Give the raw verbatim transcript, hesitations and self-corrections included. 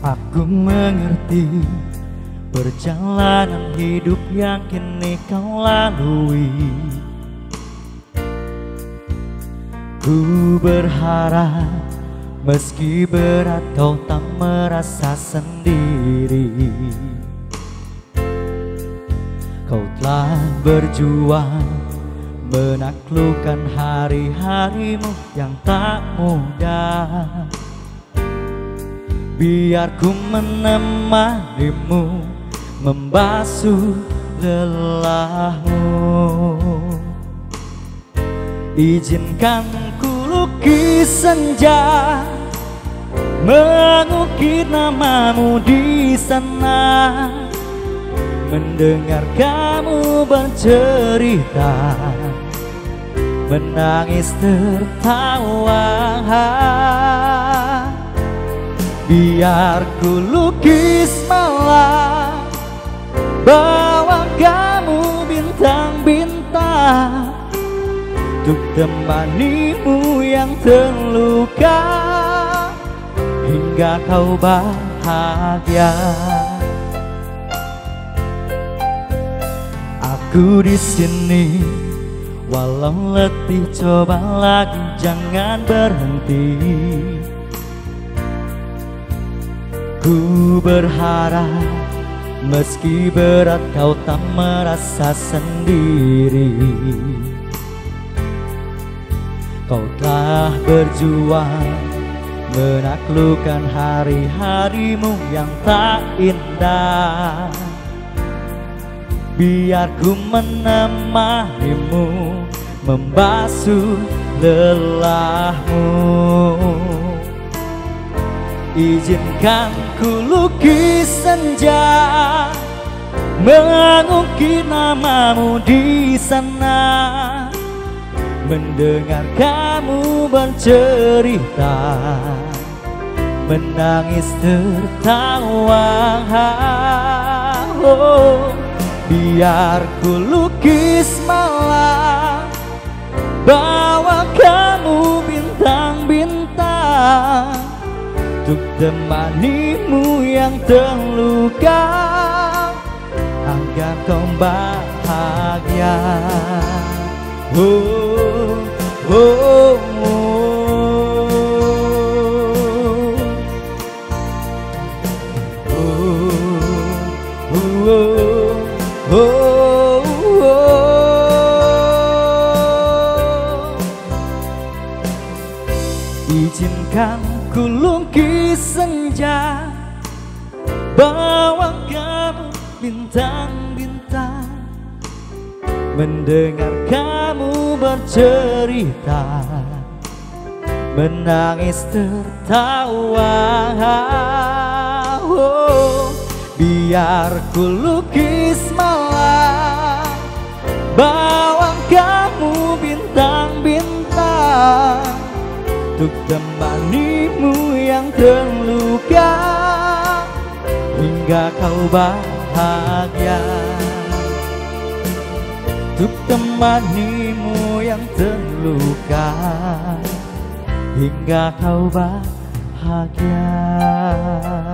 Aku mengerti perjalanan hidup yang kini kau lalui. Ku berharap meski berat kau tak merasa sendiri. Kau telah berjuang menaklukkan hari-harimu yang tak mudah. Biar ku menemanimu membasuh lelahmu. Izinkan ku lukis senja, mengukir namamu di sana, mendengar kamu bercerita, menangis tertawa. Biar ku lukis malam, bawa kamu bintang-bintang, untuk temanimu yang terluka hingga kau bahagia. Aku di sini walau letih, coba lagi jangan berhenti. Ku berharap meski berat kau tak merasa sendiri. Kau telah berjuang menaklukkan hari-harimu yang tak indah. Biar ku menemanimu membasuh lelahmu. Izinkan ku lukis senja, mengukir namamu di sana, mendengar kamu bercerita, menangis tertawa. Oh, biar ku lukis malam, bawa kamu bintang-bintang, untuk temanimu yang terluka agar kau bahagia. Oh, oh, oh, oh, oh, oh, oh. Izinkan ku lukis senja, bawa kamu bintang-bintang, mendengar kamu bercerita, menangis tertawa. Oh, biar ku lukis malam, bawa kamu bintang-bintang, untuk temanimu yang terluka hingga kau bahagia. Untuk temanimu yang terluka hingga kau bahagia.